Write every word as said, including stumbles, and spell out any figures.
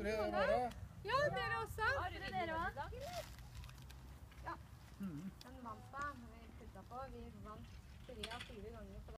Gratulerer i morgen. Ja, dere også. Har dere også? Ja. Den vant da. Vi putta på. Vi vant tre av fire ganger på det.